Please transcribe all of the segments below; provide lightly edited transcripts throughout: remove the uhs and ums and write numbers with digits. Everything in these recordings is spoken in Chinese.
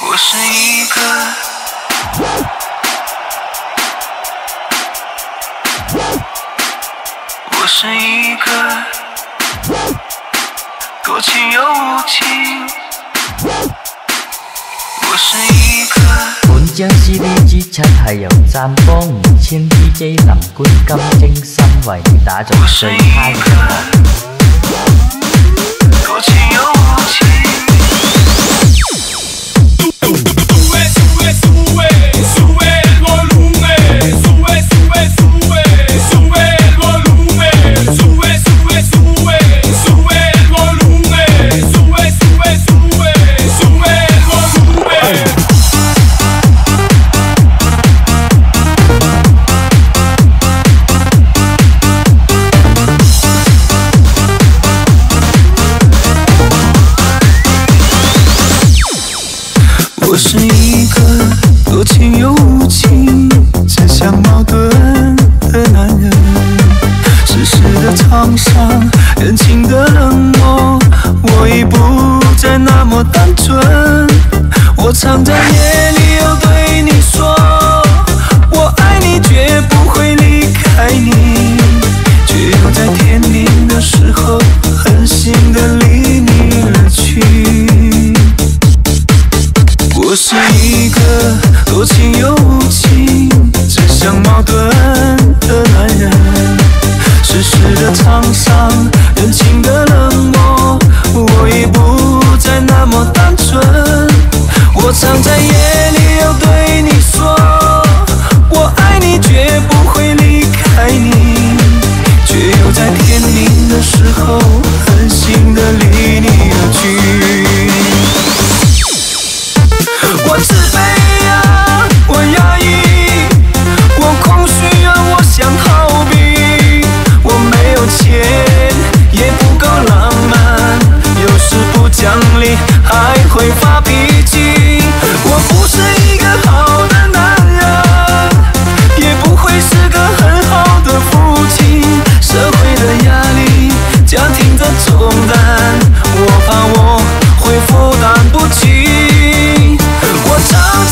我是一个多情又无情，我是一个。 本將 CD之7係由湛江2000 DJ 林冠金精心為你打造最嗨嘅音樂。 多情又無情。我是一个多情又无情、自相矛盾的男人，世事的沧桑，人情的冷漠，我已不再那么单纯。我常在夜里又对你说，我爱你，绝不会离开你，却又在天明的时候狠心的离你而去。我是一个多情又无情、自相矛盾的男人，世事的沧桑，人情的冷漠，我已不再那么单纯。我常在夜里又对你说，我爱你，绝不会离开你，却又在天明的时候狠心的离你而去。我自卑啊，我压抑，我空虚啊，我想逃避。我没有钱，也不够浪漫，有时不讲理，还会发脾气。我不是一个好的男人，也不会是个很好的父亲。社会的压力，家庭的重担，我怕我会负担不起。我常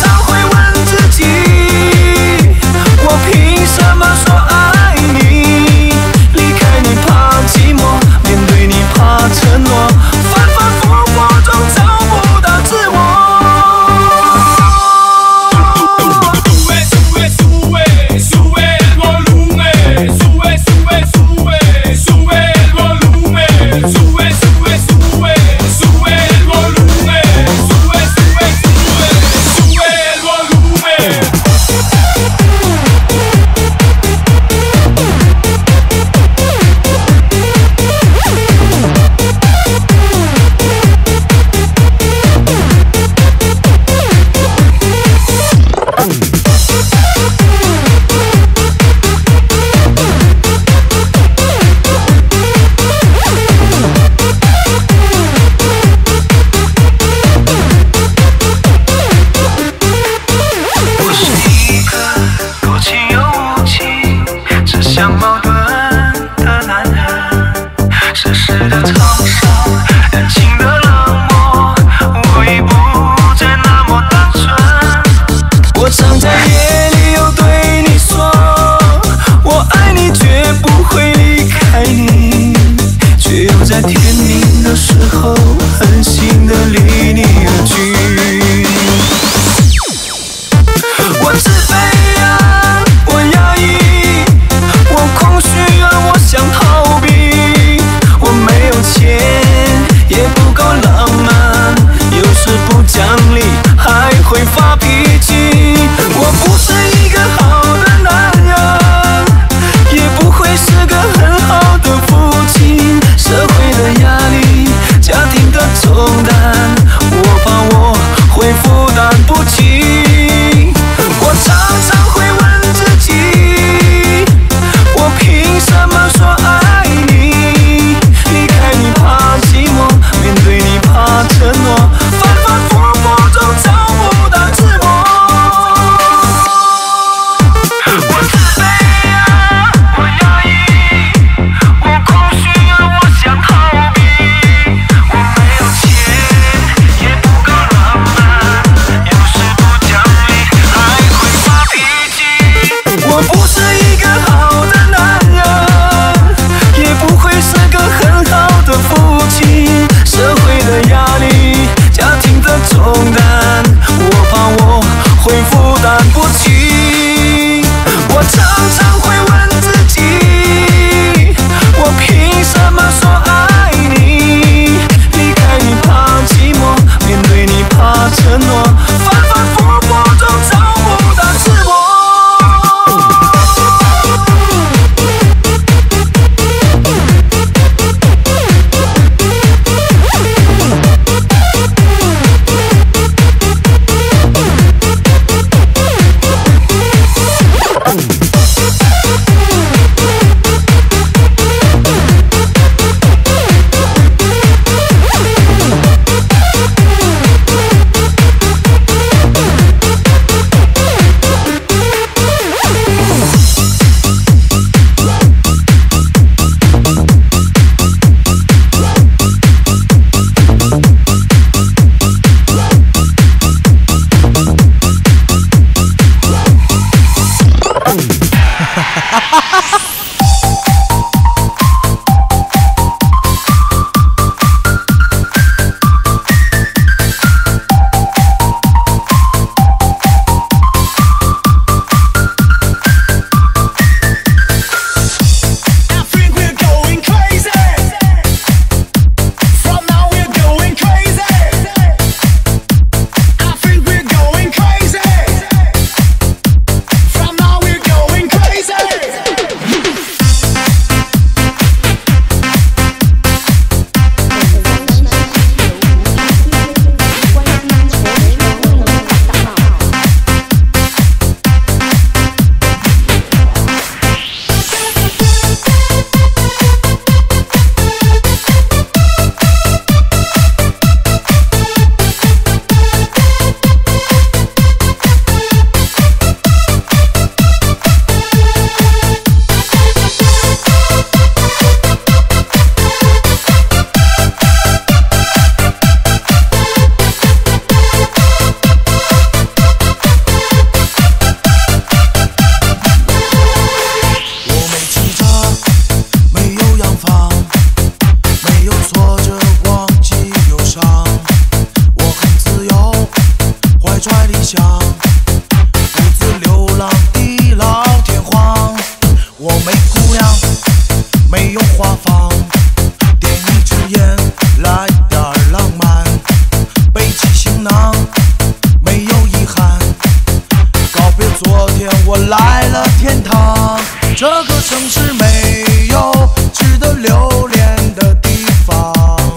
怀揣理想，独自流浪地老天荒。我没姑娘，没有花房，点一支烟，来点浪漫，背起行囊，没有遗憾，告别昨天，我来了天堂。这个城市没有值得留恋的地方，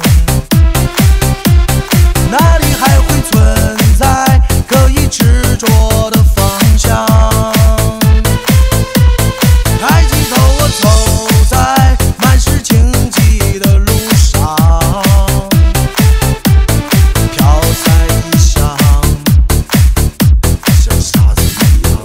哪里还会存在可以执着的方向？抬起头，我走在满是荆棘的路上，飘在异乡，像傻子一样。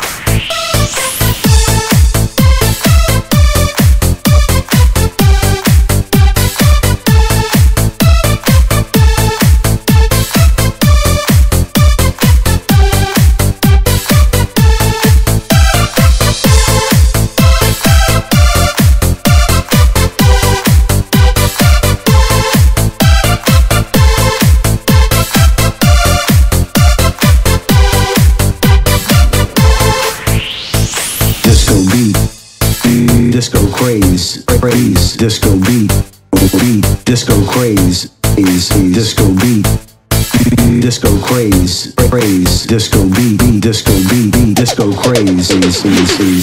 Disco craze, craze, disco beat, beat, disco craze, is disco beat, disco craze, craze, disco beat, disco beat, disco craze, is.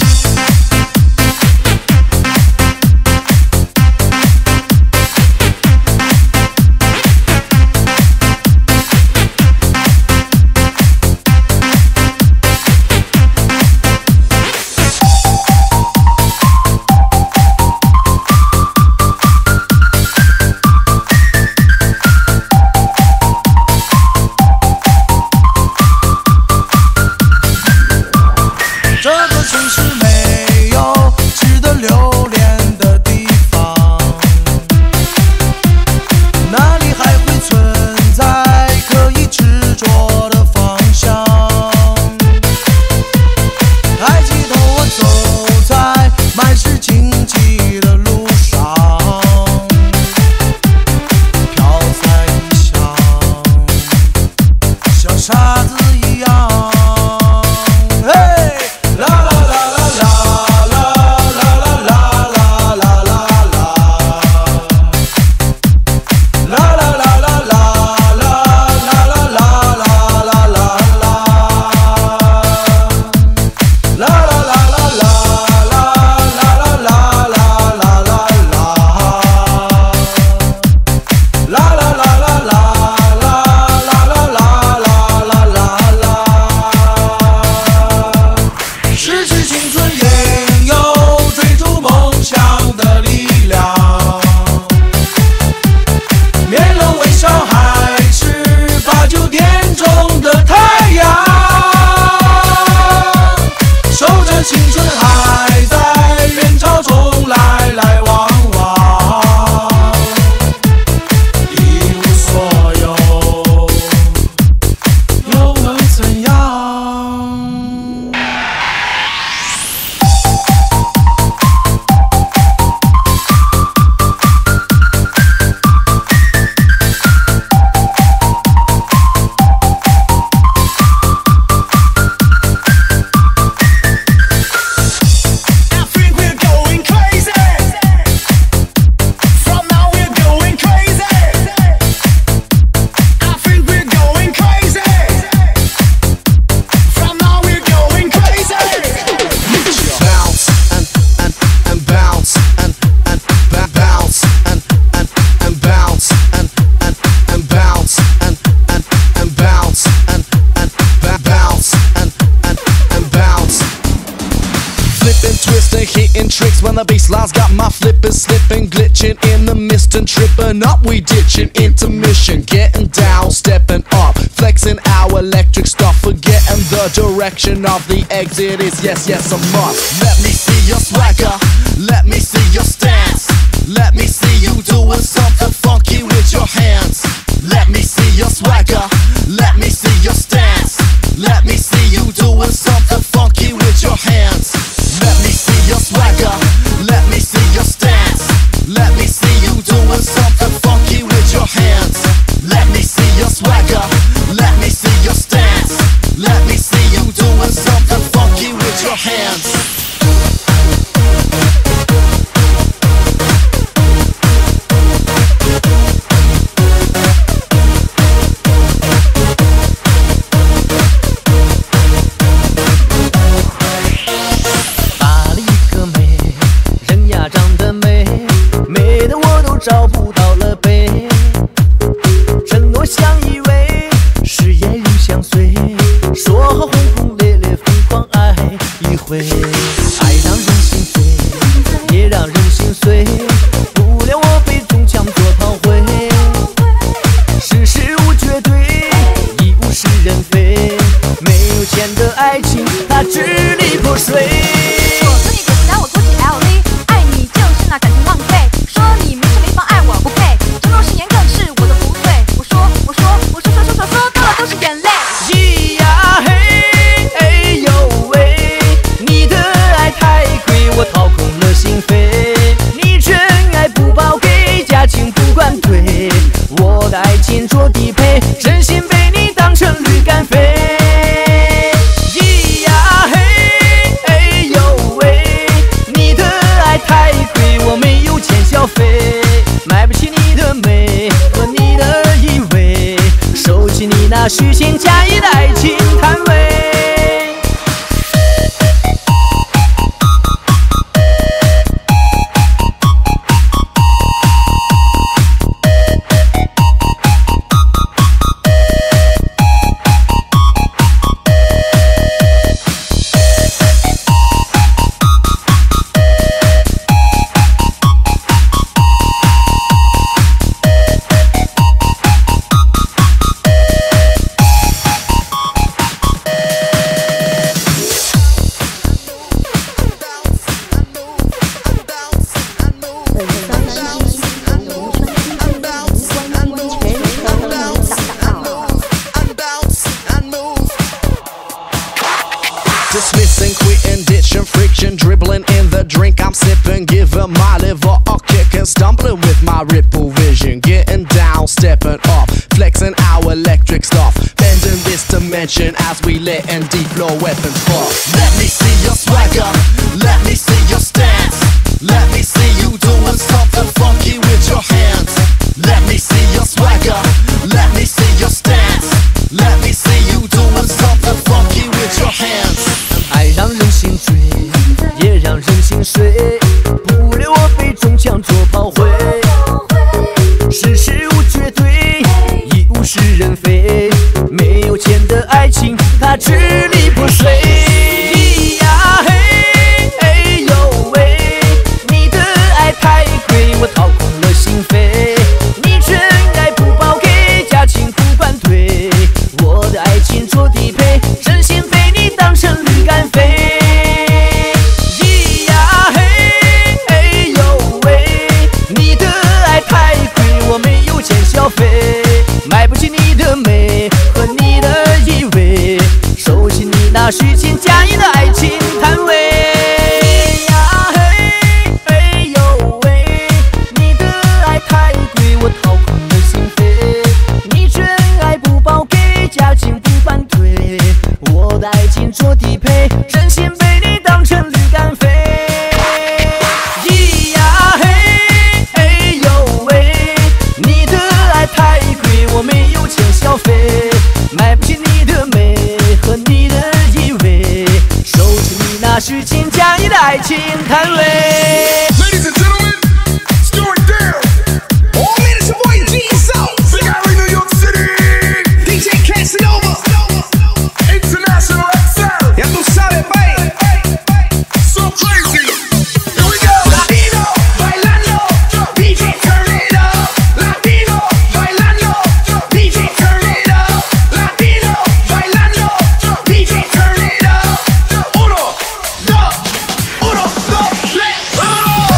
Hitting tricks when the bassline's got my flippin', slipping, glitching in the mist and tripping up. We ditching intermission, getting down, stepping up, flexing our electric stuff, forgetting the direction of the exit is yes, yes a must. Let me see your swagger, let me see your stance, let me see you doing something funky with your hands. Let me see your swagger, let me see your stance, let me see you doing something funky with your hands. Let me see your swagger, let me see your stance, let me see you doing something funky with your hands. Let me see your swagger, let me see your stance. your hands. 找不到了北，承诺相依偎，誓言永相随，说好轰轰烈烈疯狂爱一回，爱让人心碎，也让人心碎，不料我被中枪做炮灰，世事无绝对，亦无是人非，没有钱的爱情它支离破碎。 我说你给不了我估计 LV， 爱你就是那感情浪费，说你没事没妨爱我不配，承诺誓言更是我的不对。我说到了都是眼泪。 咿呀嘿，哎呦喂，你的爱太贵，我掏空了心扉。你真爱不报给，价钱不管对，我的爱情做低配，真心被你当成驴肝肺。咿呀嘿，哎呦喂，你的爱太贵，我没有钱消费，买不起你的美和你的依偎，收起你那虚情假意的爱情摊位。 Dismissing, quitting, ditching, friction, dribbling in the drink I'm sipping, giving my liver a kick and stumbling with my ripple vision, getting down, stepping up, flexing our electric stuff, bending this dimension as we letting deep flow weapons fall. Let me see your swagger, let me see your stance, let me see you doing something funky with your hands. Let me see your swagger, let me see your stance, let me see you doing something funky with your hands. 爱让人心醉，也让人心碎，不料我被中枪做炮灰，世事无绝对，亦无是人非，没有钱的爱情它支离破碎。咿呀嘿，哎呦喂，你的爱太贵，我掏空了心扉，你真爱不报给，价钱不管对，我的爱情做低配，真心被你当成驴肝肺。咿呀嘿，哎呦喂，你的爱太贵，我没有钱消费，买不起你的美和你的依偎，收起你那虚情假意的爱情摊位。咿呀嘿，哎呦喂，你的爱太贵，我掏空了心扉，你真爱不报给，价钱不反对，我的爱情做低配，真心被你当成驴肝肺。咿呀嘿，哎呦喂，你的爱太贵，我没有钱消费，买不起你的美和你的依偎，收起你那虚情假意的爱情摊位。 Ladies and gentlemen, it's going down. Oh man, it's your boy G-So. Big Alley, New York City. DJ Casanova. International XL. Ya tú sabes, babe. So crazy. Here we go. Latino, bailando. DJ turn it up. Latino, bailando. DJ turn it up. Latino, bailando. DJ turn it up. Uno, dos, let's go.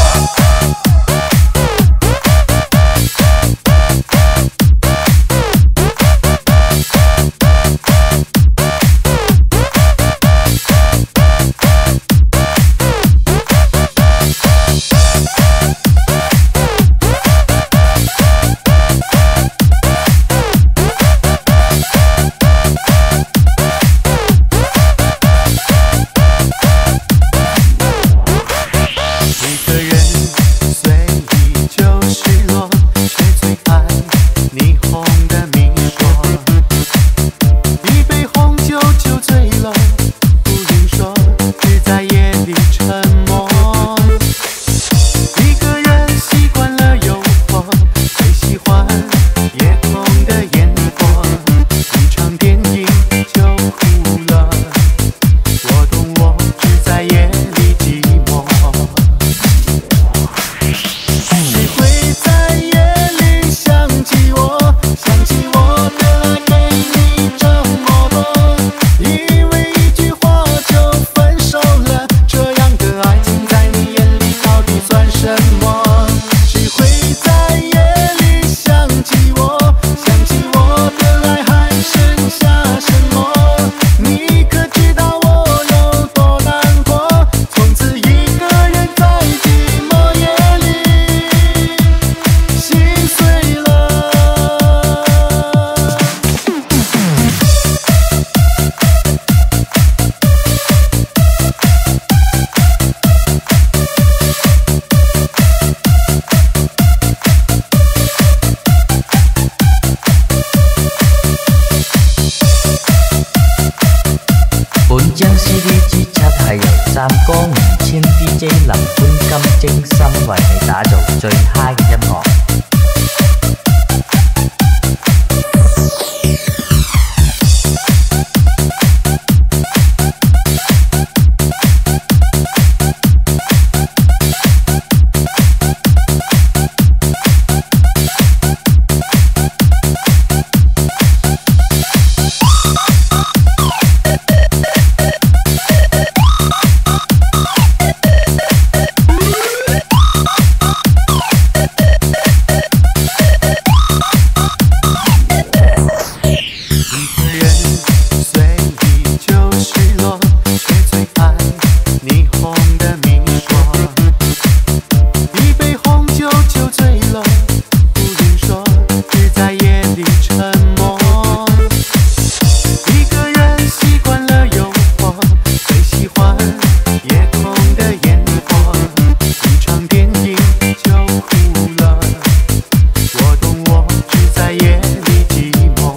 随意就失落，却最爱霓虹的明说。一杯红酒酒醉了，不愿说，只在夜里沉默。一个人习惯了诱惑，最喜欢夜空的烟火。一场电影就哭了，我懂，我只在夜里寂寞。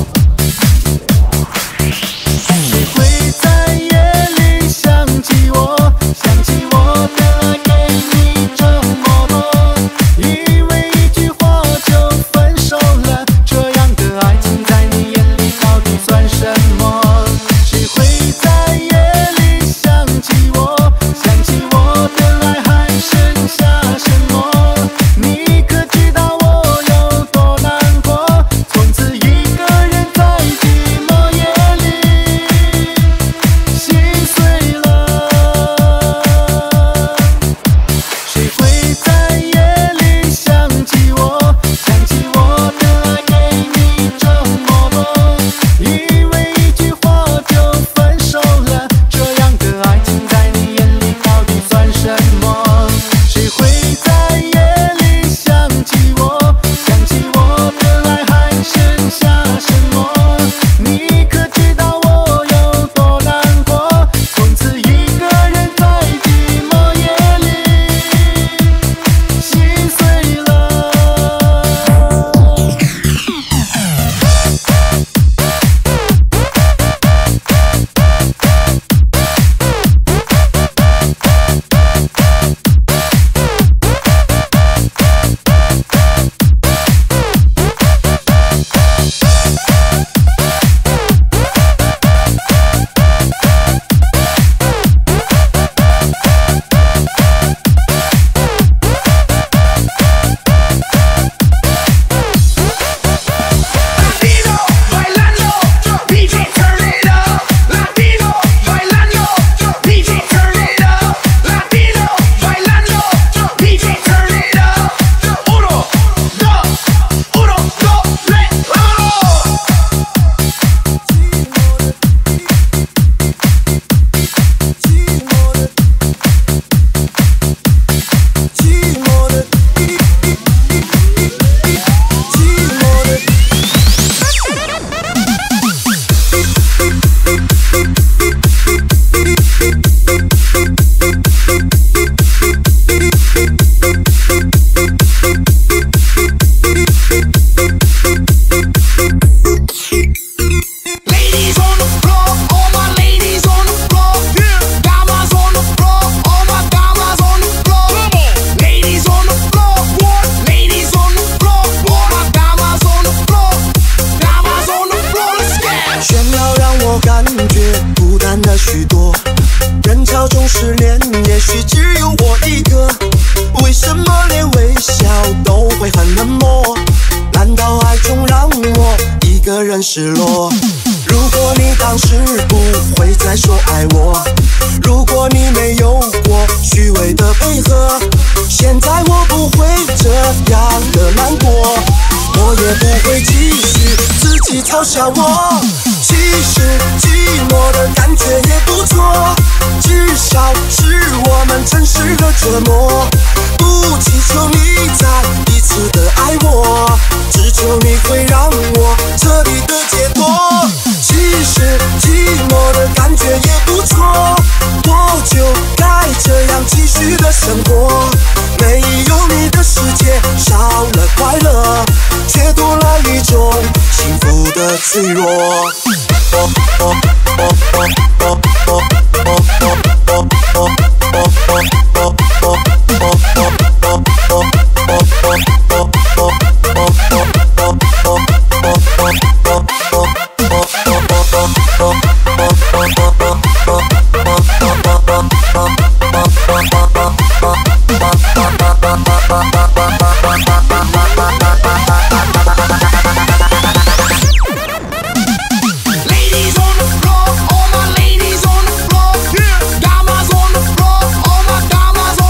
谁会在夜里想起我，想起我的爱给你这么多？以为一句话就分手了，这样的爱情在你眼里到底算什么？谁会在夜里想起我，想起我的爱还剩下什么？你可知道我有多难过？从此一个人在寂寞夜里心碎了。谁会在夜里想起我，想起我的爱给你这么多？以为一句话就分手了，这样的爱情在你眼里到底算什么？谁会在夜里想起我，想起我的爱还剩下什么？你可知道我有多难过？从此一个人在寂寞夜里心碎了。 Latino bailando, DJ turn it up. Latino bailando, DJ turn it up. Latino bailando, DJ turn it up. 1, 2, 3, vámonos. Ladies on the floor, all my ladies on the floor. Damas on the floor, all my damas on the floor. Ladies on the floor, ladies on the floor, all my damas on the floor. Damas on the floor, let's get. 喧闹让我感觉孤单了许多，人潮中失恋，也许只有我一个。为什么连微笑都会很冷漠？难道爱中让我一个人失落？如果你当时不会再说爱我，如果你没有过虚伪的配合，现在我不会这样的难过，我也不会继续自己嘲笑我。其实寂寞的感觉也不错，至少是我们真实的折磨。不祈求你再一次的爱我，只求你会让我彻底的解脱。其实寂寞的感觉也不错，我就该这样继续的生活。没有你的世界少了快乐，却多了一种幸福的脆弱。 Ladies on the floor, all my ladies on the floor. Damas on the floor, all my damas on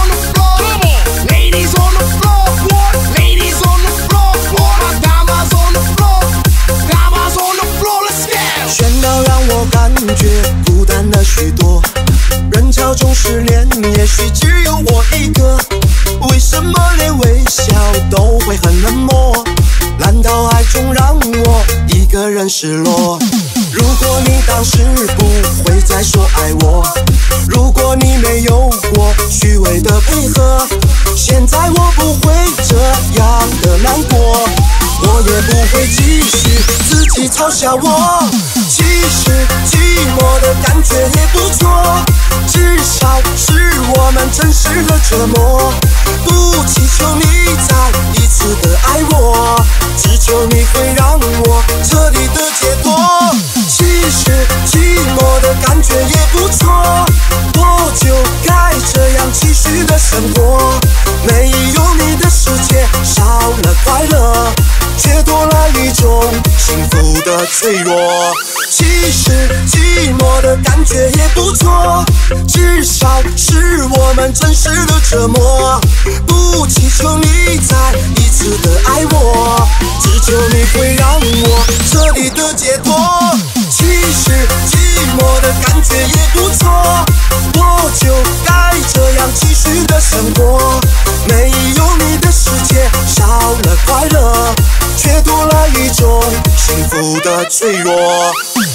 觉孤单了许多。人潮中失恋，也许只有我一个。为什么连微笑都会很冷漠？难道爱中让我一个人失落？如果你当时不会再说爱我，如果你没有过虚伪的配合，现在我不会这样的难过，我也不会继续自己嘲笑我。其实寂寞的感觉也不错，至少是我们真实的折磨。不祈求你再一次的爱我，只求你会让我彻底的解脱。其实寂寞的感觉也不错，我就该这样继续的生活。没有你的世界少了快乐，却多了一种幸福的脆弱。其实寂寞的感觉也不错，至少是我们真实的折磨。不祈求你再一次的爱我，只求你会让我彻底的解脱。其实寂寞的感觉也不错，我就该这样继续的生活。没有你的世界少了快乐，却多了一种幸福的脆弱。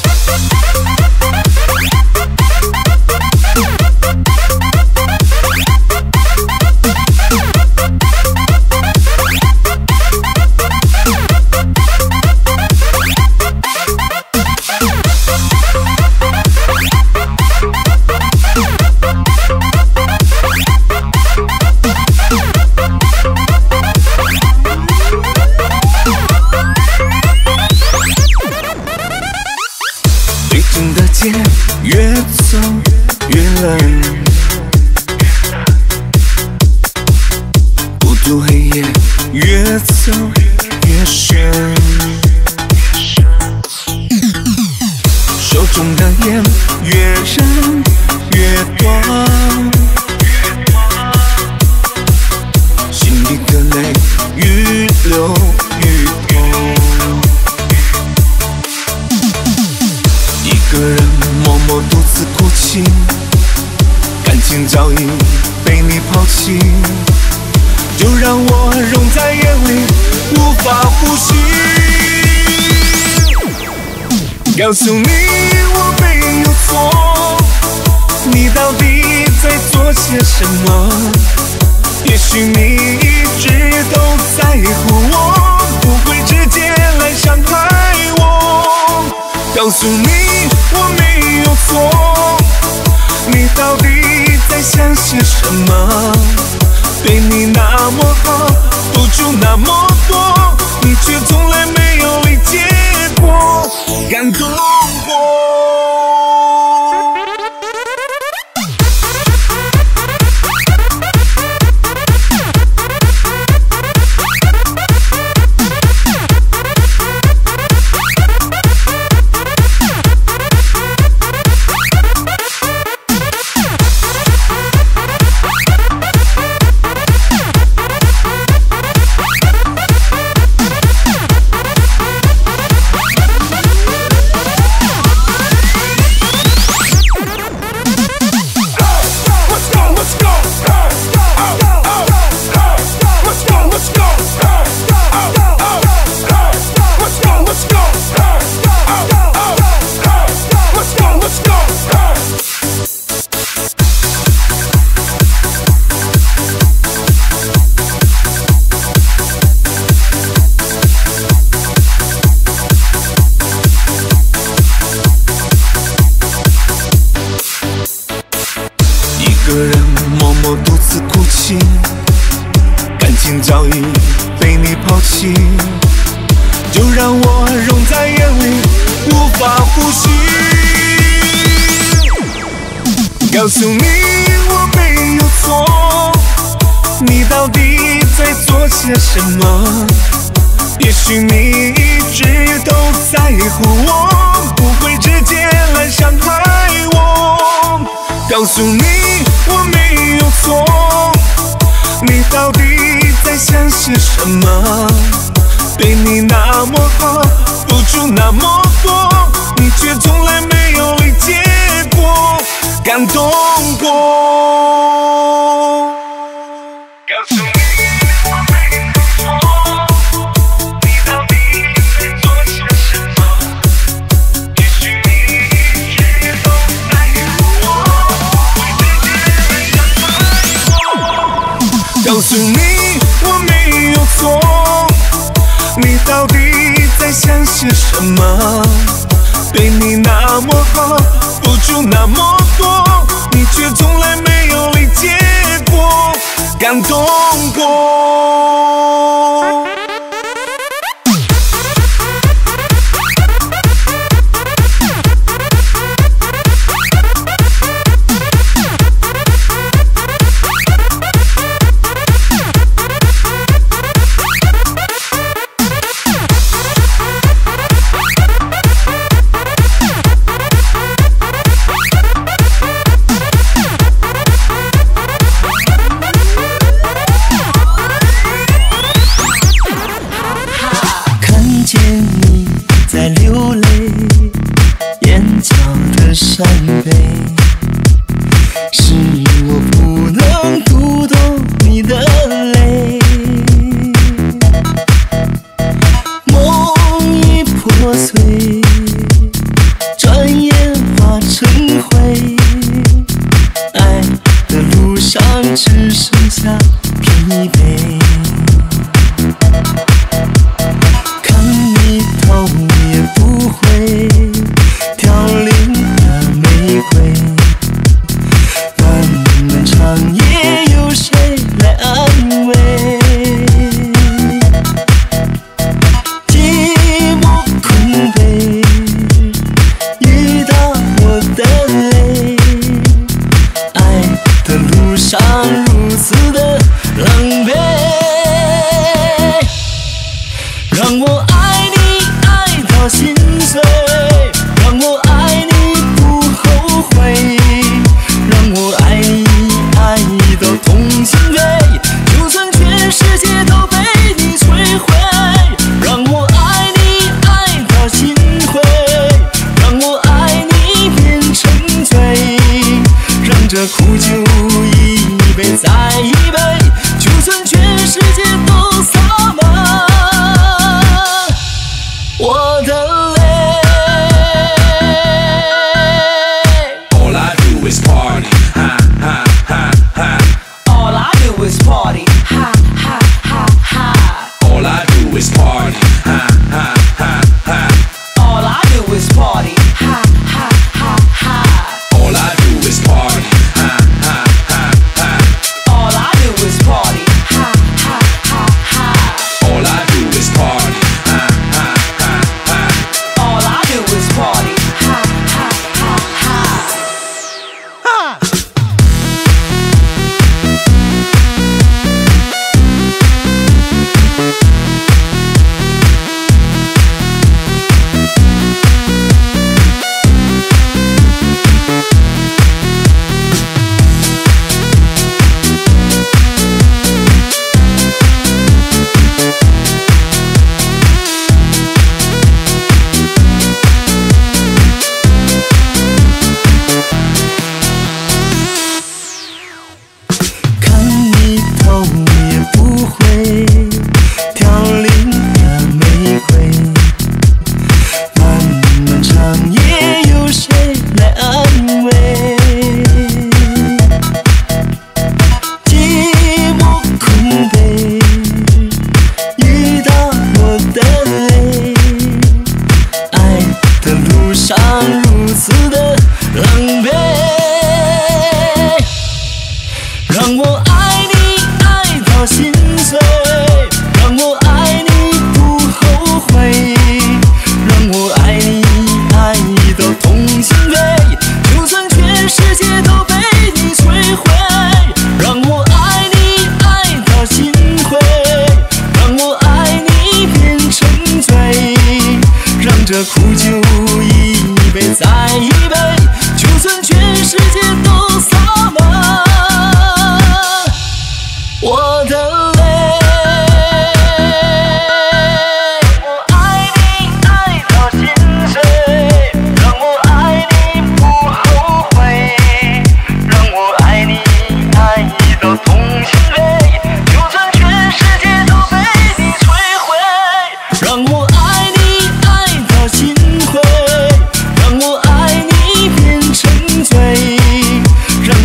越走越冷，孤独黑夜越走越深，手中的烟越燃越短，心底的泪愈流愈多。一个人默默独自哭泣，感情早已被你抛弃，就让我融在眼里，无法呼吸。告诉你我没有错，你到底在做些什么？也许你一直都在乎我，不会直接来伤害我。告诉你我没有错，你到底在想些什么？对你那么好，付出那么多，你却从来没有理解过，感动过。一个人默默独自哭泣，感情早已被你抛弃，就让我融在眼里，无法呼吸。告诉你我没有错，你到底在做些什么？也许你一直都在乎我，不会直接来伤害我。告诉你我没有错，你到底在想些什么？对你那么好，付出那么多，你却从来没有理解感动过。告诉你，我没有错，你到底在做些什么？也许你一直都在乎我，会对别人这么说。告诉你，我没有错，你到底在想些什么？对你那么好，付出那么多，你却从来没有理解过，感动过。山背，是我不能读懂你的泪。梦已破碎，转眼化成灰。爱的路上只剩下疲惫。看你头也不回，凋零玫瑰，漫漫长夜有谁来安慰？寂寞空杯，遇到我的泪，爱的路上如此的狼狈，让我爱你爱到心碎，让我爱你让我爱你爱到痛心悲，就算全世界都被你摧毁，让我爱你爱到心灰，让我爱你变成罪，让这苦酒一杯再一杯，就算全世界都洒满我的泪。如此的狼狈，让我爱你爱到心碎，让我爱你不后悔，让我爱你爱到痛心悲，就算全世界都被你摧毁，让我爱你爱到心灰，让我爱你变成罪，让这苦酒一杯再一杯，就算全世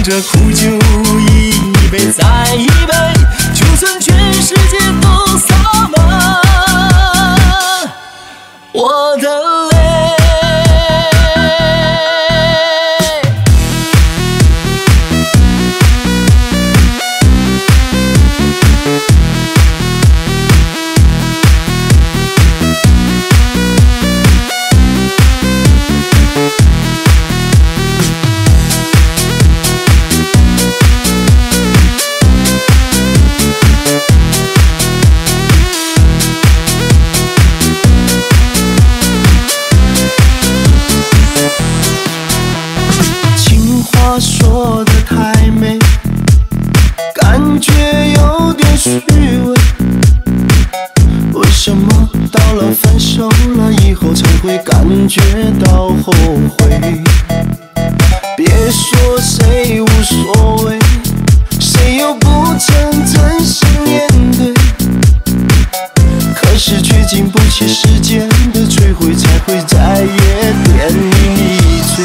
着苦酒一杯再一杯，就算全世界都洒满我的泪。说得太美，感觉有点虚伪。为什么到了分手了以后才会感觉到后悔？别说谁无所谓，谁又不曾真心面对？可是却经不起时间的摧毁，才会在夜店里迷醉。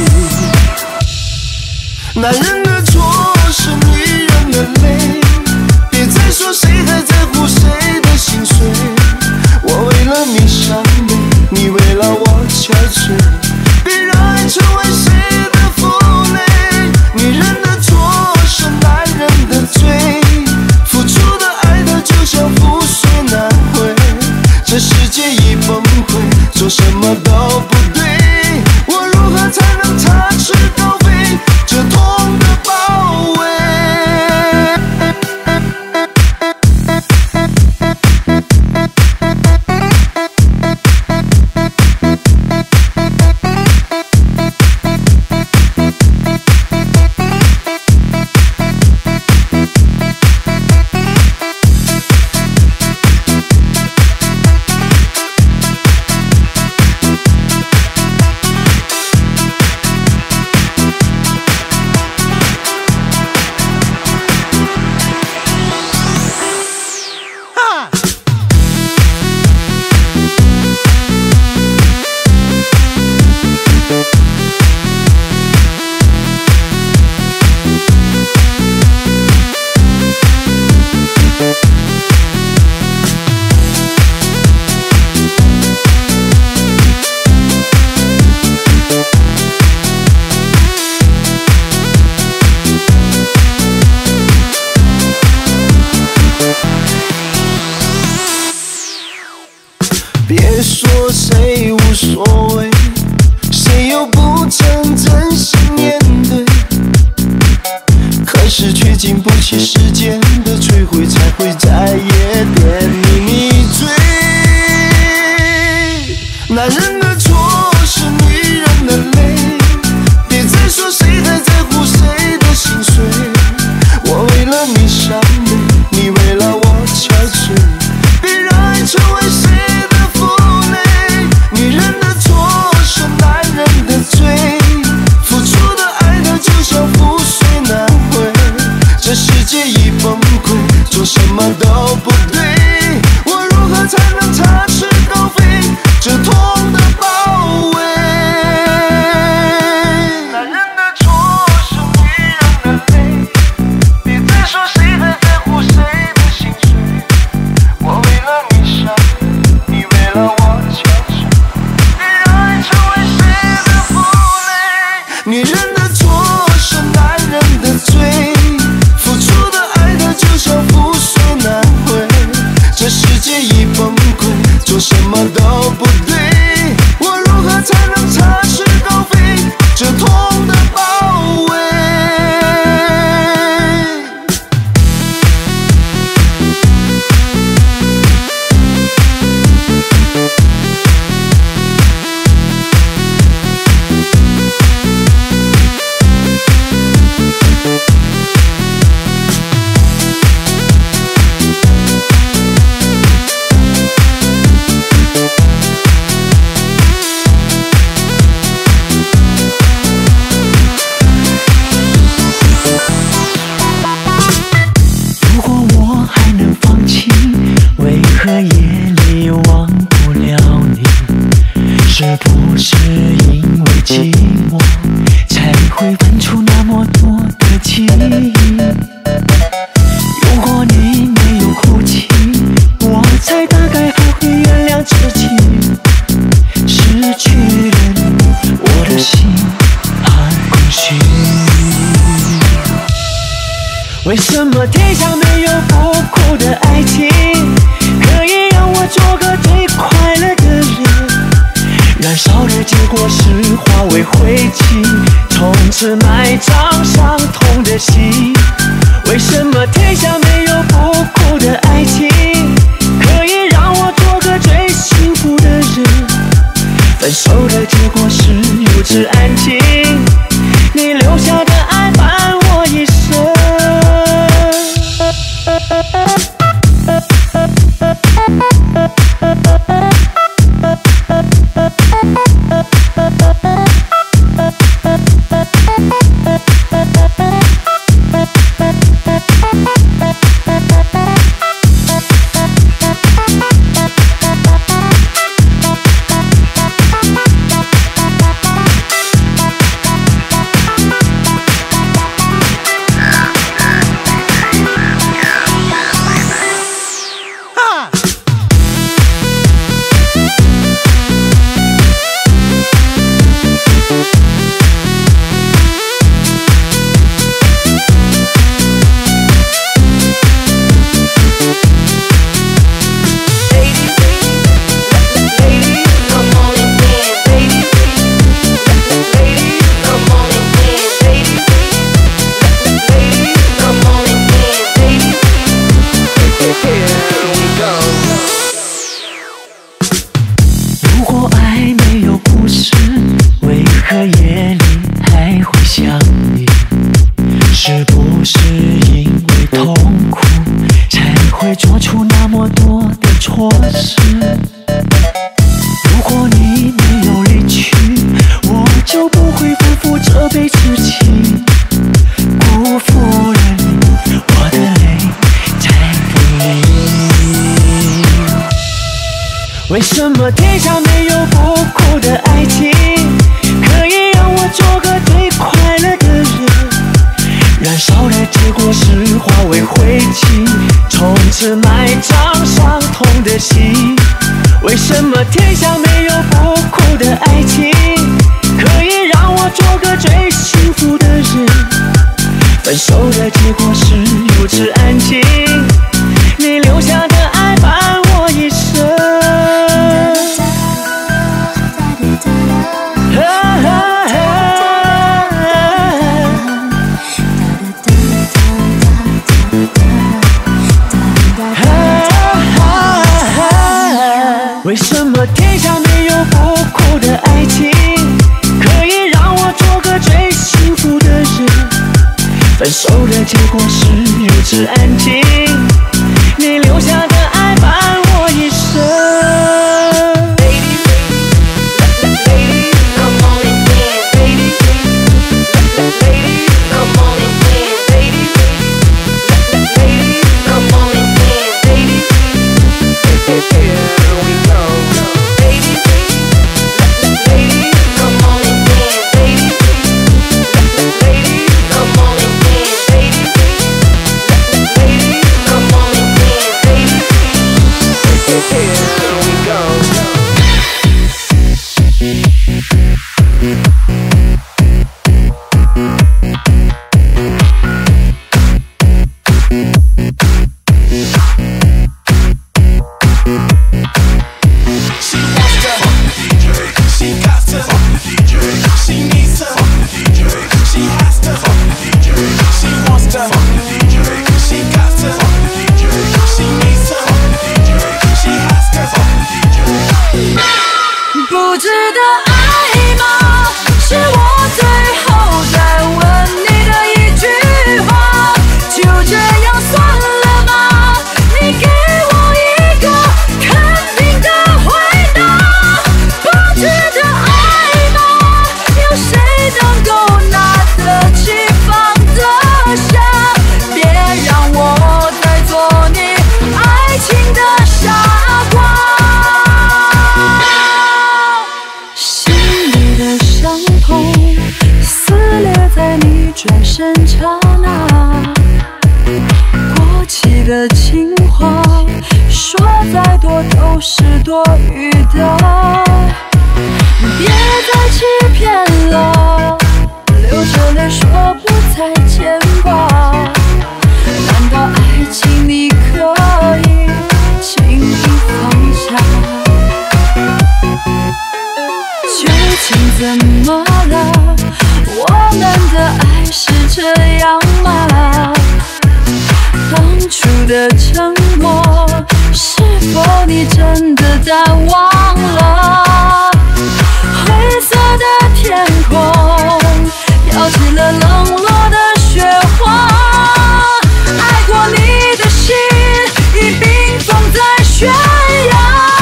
男人的错是女人的累，别再说谁还在乎谁的心碎。我为了你伤悲，你为了我憔悴，别让爱成为谁的负累。女人的错是男人的罪，付出的爱它就像覆水难回。这世界已崩溃，做什么都不对，我如何才能插翅高飞？这痛的包围。别说谁无所谓，谁又不曾真心面对？可是却经不起时间的摧毁，才会在夜店里迷醉。男人的错是女人的累，别再说谁还在乎谁的心碎。我为了你伤悲，你为了我憔悴，别让爱成为谁的负累。女人的错是男人的罪，付出的爱它就像覆水难回。这世界已崩溃，做什么都不对，我如何才能插翅高飞？这痛的包围。男人的错是女人的累，别再说谁还在乎谁的心碎。我为了你伤悲，你为了我憔悴，别让爱成为谁的负累。女人的错是男人的罪，付出的爱它就像覆水难回。这世界已崩溃，做什么都不对，我如何才能插翅高飞？这痛的包围。 是不是因为寂寞，才会问出那么多的为什么天下没有不哭的爱情？可以让我做个最快乐的人。燃烧的结果是化为灰烬，从此埋葬伤痛的心。为什么天下没有不哭的爱情？可以让我做个最幸福的人。分手的结果是如此安静，你留下的爱伴我一生。为什么天下没有不哭的爱情？可以让我做个最快乐的人。燃烧的结果是化为灰烬，从此埋葬伤痛的心。为什么天下没有不哭的爱情？可以让我做个最幸福的人。分手的结果是如此安静，你留下的爱伴我一生。为什么天下没有不哭的爱情？可以让我做个最幸福的人。分手的结果是如此安静，你留下的爱伴我一生。 这样吗？当初的承诺，是否你真的淡忘了？灰色的天空，飘起了冷落的雪花。爱过你的心，已冰封在悬崖。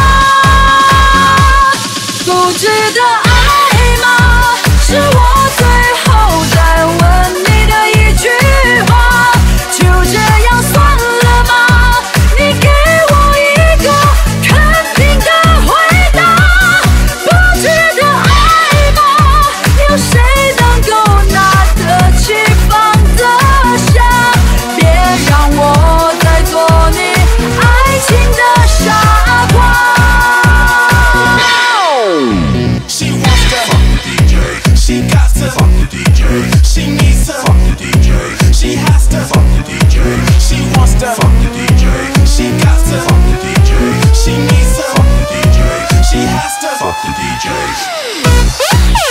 不值得爱吗？是我最后再问你的一句话，就这样算了吗？你给我一个肯定的回答。不值得爱吗？有谁能够拿得起放得下？别让我再做你爱情的傻瓜。 She wants to fuck the DJ. She got to fuck the DJ. She needs to fuck the DJ. She has to fuck the DJ. She wants to fuck the DJ. She got to fuck the DJ. She needs to fuck the DJ. She has to fuck the DJ.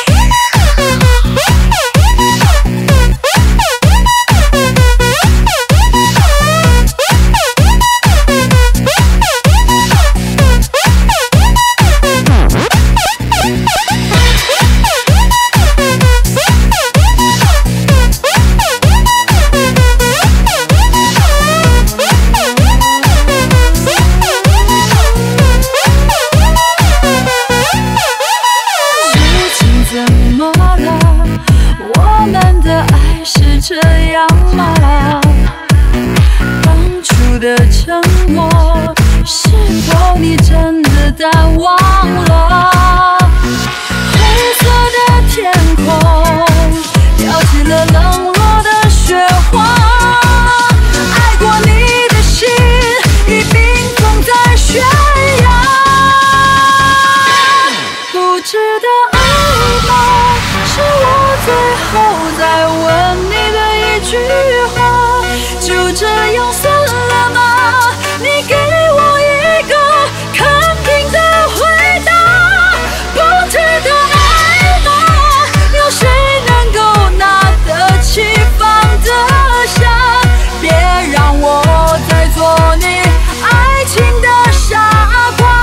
这样吗？当初的承诺，是否你真的淡忘了？灰色的天空，飘起了冷落的雪花。爱过你的心，已冰封在悬崖。不值得爱吗？是我最后再问你一句话，就这样算了吗？你给我一个肯定的回答。不值得爱吗？有谁能够拿得起放得下？别让我再做你爱情的傻瓜。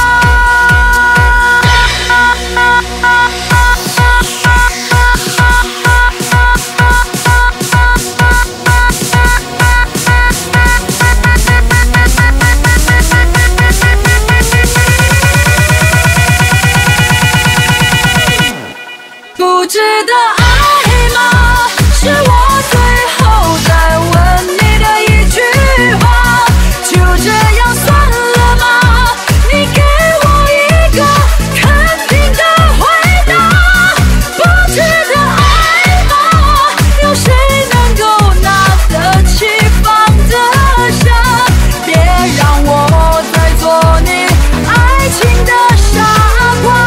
不值得爱吗？是我最后再问你的一句话，就这样算了吗？你给我一个肯定的回答。不值得爱吗？有谁能够拿得起放得下？别让我再做你爱情的傻瓜。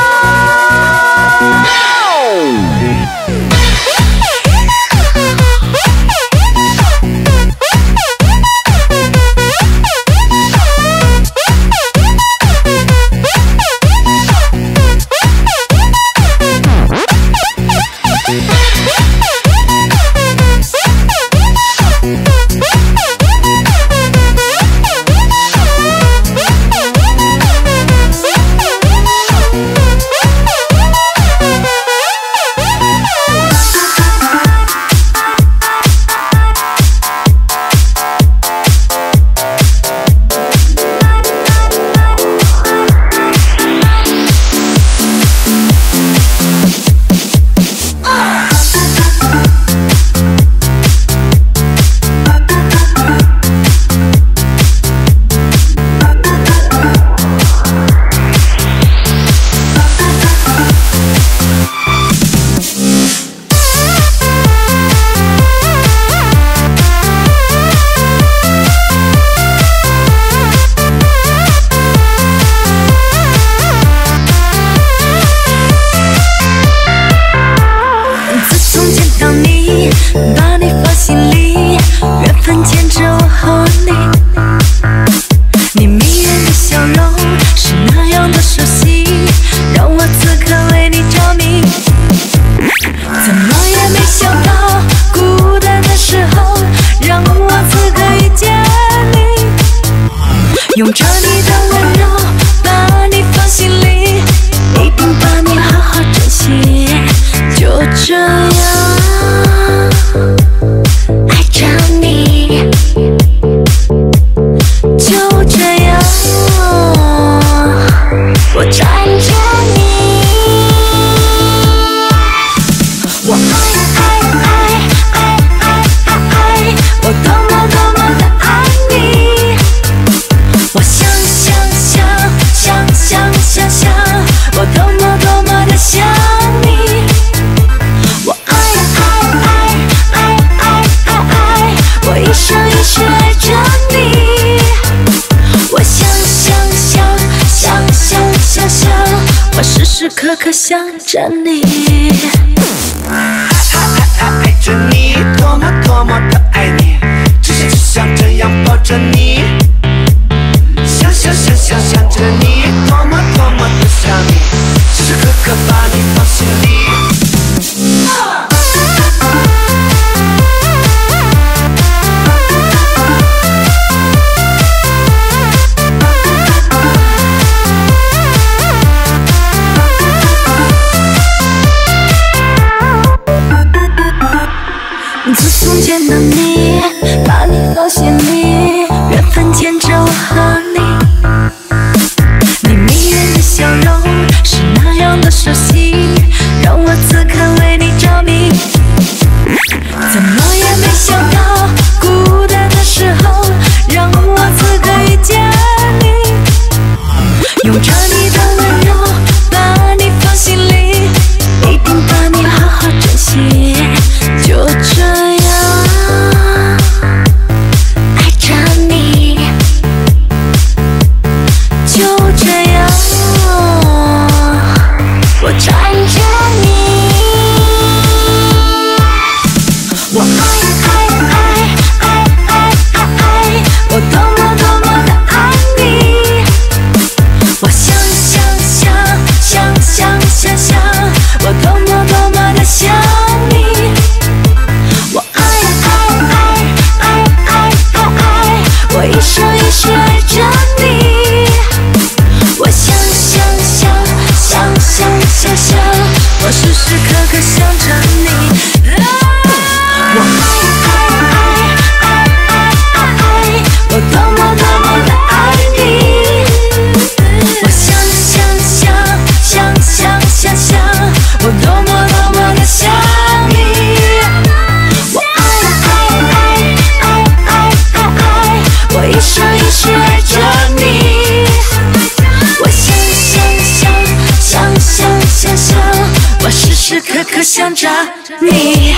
怎么也没想到，孤单的时用着你的温柔把你放心里，一定把你好好珍惜。就这样爱着你，就这样我缠着你。我爱，我多么多么的爱你。我想，我多么多么的想你。我爱，我一生一世爱着你。我想，我时时刻刻想着你。 爱着你，多么多么的爱你，只想这样抱着你。想着你，多么多么的想你，时时刻刻把你放心里。 自从见到你，把你放心里，缘分牵着我和你。你迷人的笑容是那样的熟悉，让我此刻为你着迷。怎么也没想到，孤单的时候，让我此刻遇见你。用着你的温柔把你放心里，一定把你好好珍惜。就这样爱着你，就这样我缠着你。我爱，我多么多么的爱你。我想，我多么多么的想你。我爱，我一生一世爱着你。我想，我时时刻刻想着你。我爱，我多么多么的爱你。我想，我多么多么的想你。我爱，我一生一世爱着你。我想，我时时刻刻想着你。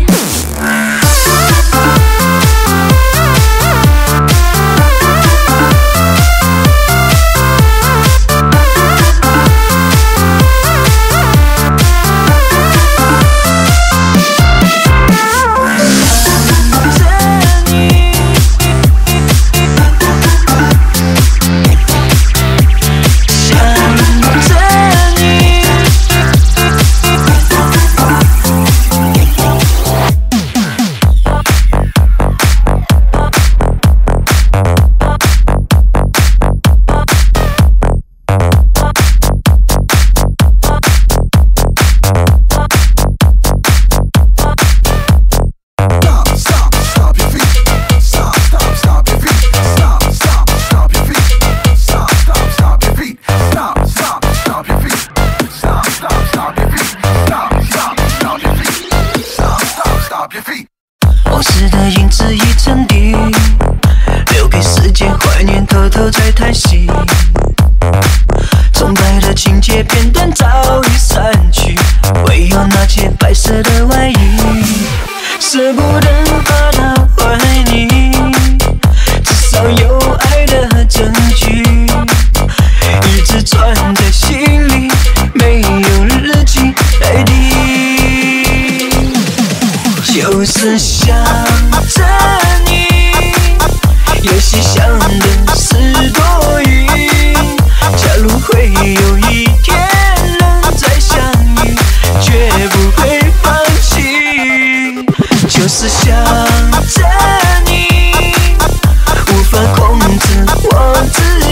往事的影子已沉淀，留给时间怀念，偷偷在叹息。崇拜的情节片段早已散去，唯有那件白色的外衣，舍不得把它还你。至少有爱的证据，一直装在心里，没有日期来抵。就是想着你，有些想的是多余。假如会有一天能再相遇，绝不会放弃。就是想着你，无法控制我自己。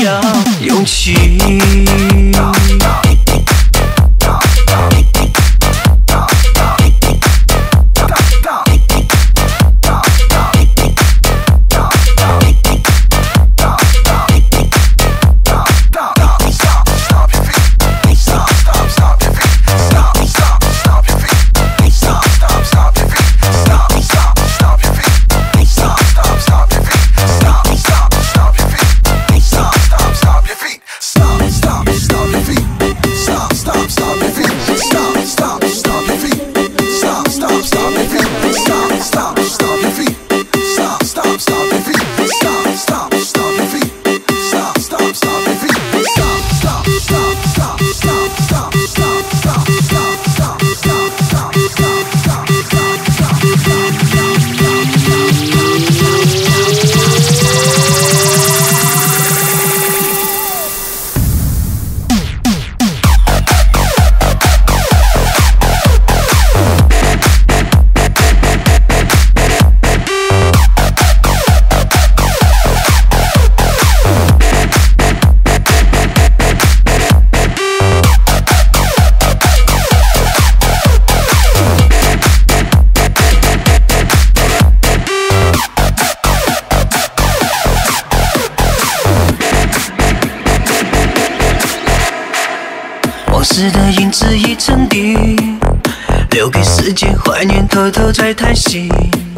要勇气。往事的影子已沉淀，留给时间怀念，偷偷在叹息。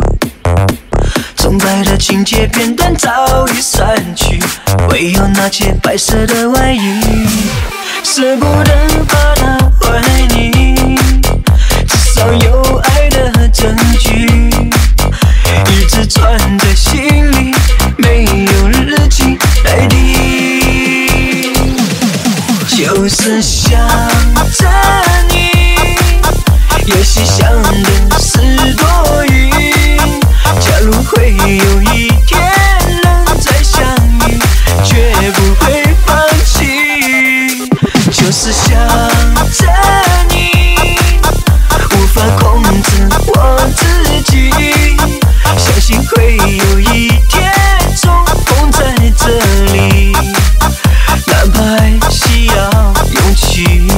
钟摆的情节片段早已散去，唯有那件白色的外衣，舍不得把它还你。至少有爱的证据，一直串在心里，没有日期代替。就是想着你，也许想的是多余。假如会有一天能再相遇，绝不会放弃。就是想着你，无法控制我自己，相信会有一天重逢在这里，哪怕还需要勇气。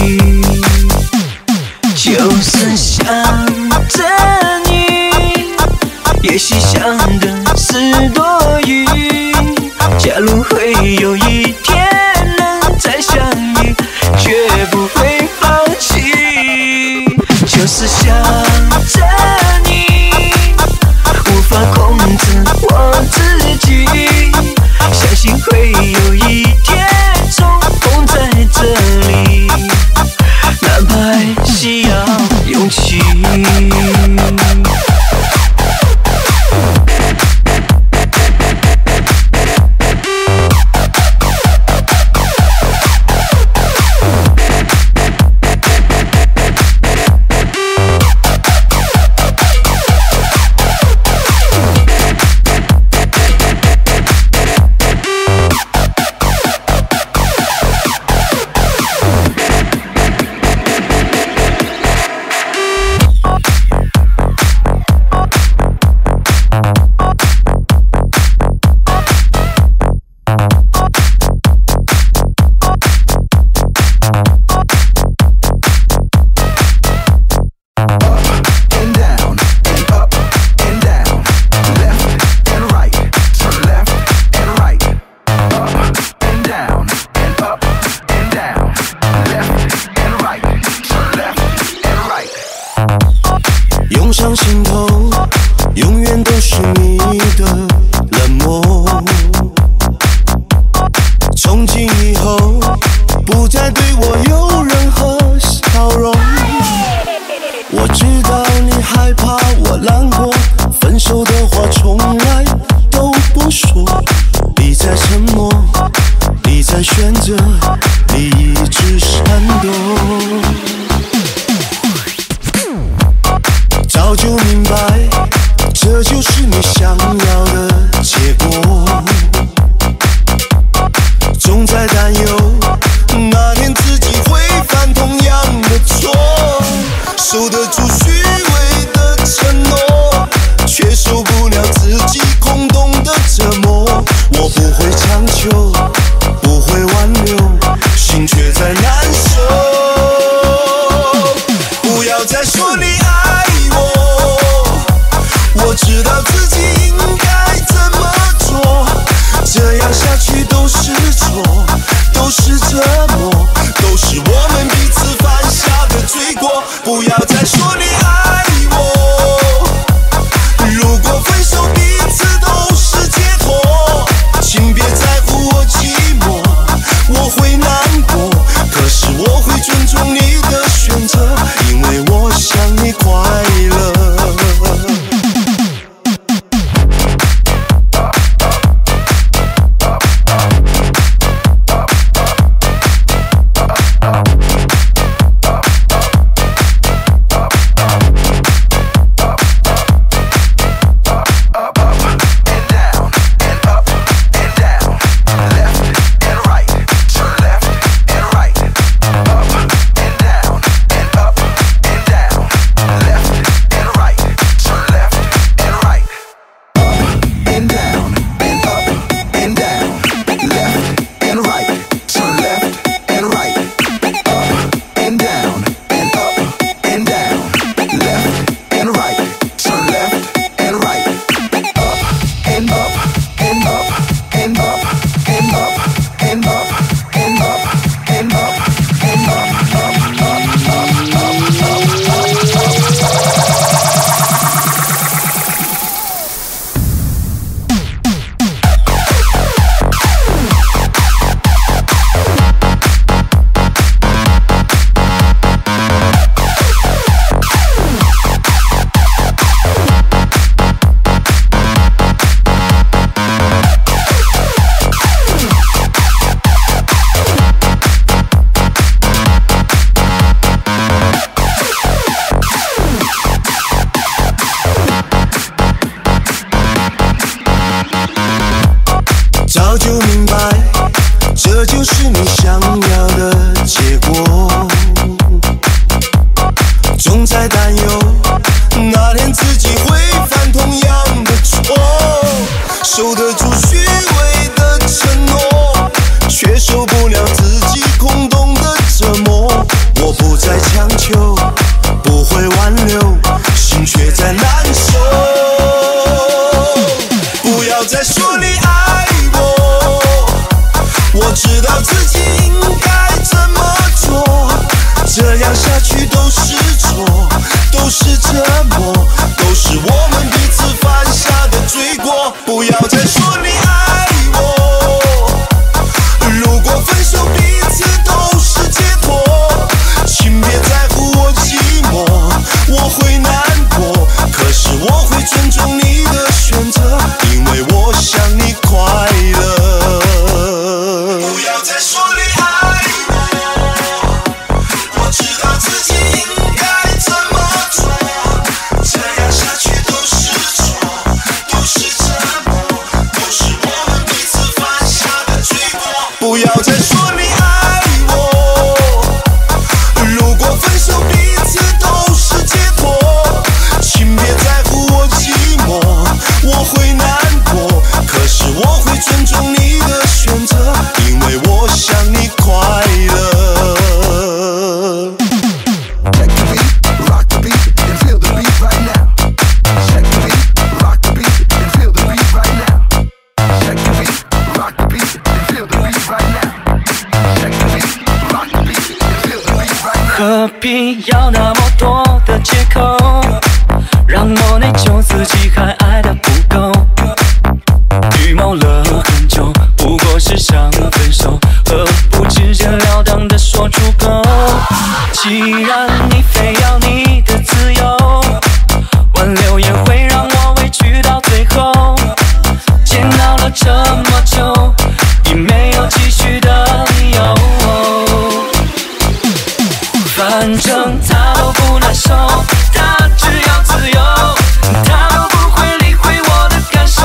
就是想着你，也许想的是多余。假如会有一天能再相遇，绝不会放弃。就是想着你，无法控制我自己，相信会有一天重逢在这里，哪怕还需要勇气。 涌上心头，永远都是你的冷漠。从今以后，不再对我有任何笑容。我知道你害怕我难过，分手的话从来都不说。你在沉默，你在选择，你一直闪躲。早就明白，这就是你想要的结果。总在担忧，哪天自己会犯同样的错。守得住虚伪的承诺，却受不了自己空洞的折磨。我不会强求， 样下去都是错，都是折磨，都是我们彼此犯下的罪过。不要再说你爱我，如果分手彼此都是解脱，请别在乎我寂寞，我会难过，可是我会尊重你的选择，因为我想你快乐。早就明白，这就是你想要的结果，总在担忧哪天自己会犯同样的错，守得住虚伪的承诺，却受不了自己空洞的折磨。我不再强求，不会挽留，心却在难受。不要再说你爱我知道自己应该怎么做，这样下去都是错，都是折磨，都是我们彼此犯下的罪过。不要再说你爱我，如果分手彼此都是解脱，请别在乎我寂寞，我会难过，可是我会尊重你的选择，因为我想你快乐。不要再说你爱我，我知道自己应该怎么做，这样下去都是错，都是折磨，都是我们彼此犯下的罪过。不要再说你爱我，如果分手彼此都是解脱，请别在乎我寂寞，我会难过，可是我会尊重你的选择，因为我想你快乐。Check the beat, rock the beat, and feel the beat right now. Check the beat, rock the beat, and feel the beat right now. Check the beat, rock the beat, and feel the beat right now. Check the beat, rock the beat, and feel the beat right now. 何必要那么多的借口，让我内疚自己还爱得不够？预谋了很久，不过是想分手，何不直截了当的说出口？既然你非要你的自由，挽留也会让我委屈到最后。煎熬了这么久，已没有继续的理由。反正他都不难受，他只要自由，他都不会理会我的感受。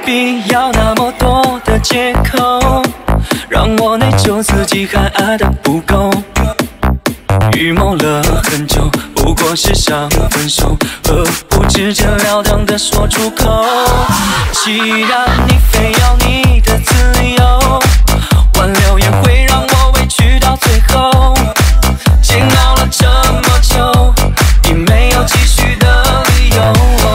必要那么多的借口，让我内疚自己还爱得不够。预谋了很久，不过是想分手，何不直截了当的说出口？既然你非要你的自由，挽留也会让我委屈到最后。煎熬了这么久，已没有继续的理由。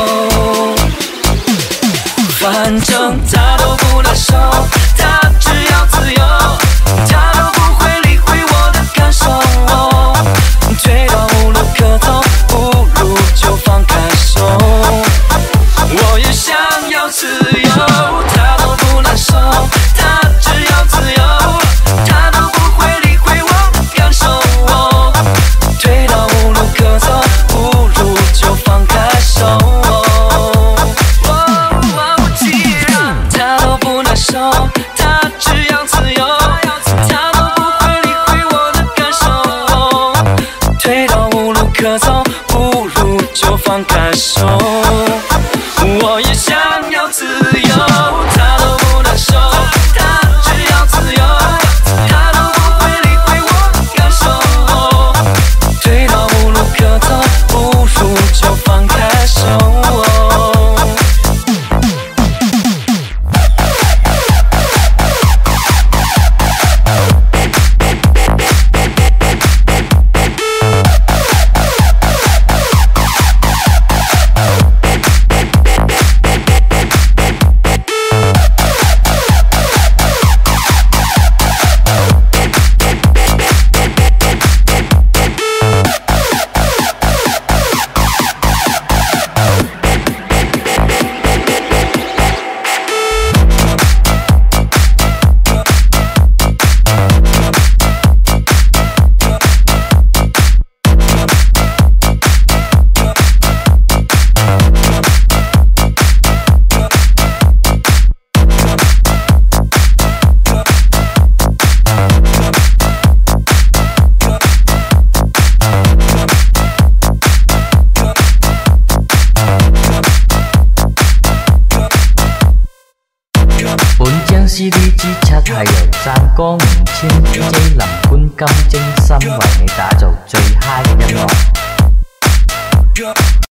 反正他都不能收，他只要自由，他都不会理会我的感受。退到无路可走，不如就放开手。我也想要自由，他都不能收，他只要自由，他都不会理会我的感受。退到无路可走，不如就放开手。既然他都不能收，他只要自由，他都不会理会我的感受。退到无路可走，不如就放开手。我也想要自由，他都不能收，他只要自由，他都不会理会我的感受。退到无路可走，不如就放开手。 CD 之七係由湛江年青 DJ 林冠金精心為你打造最嗨嘅音樂。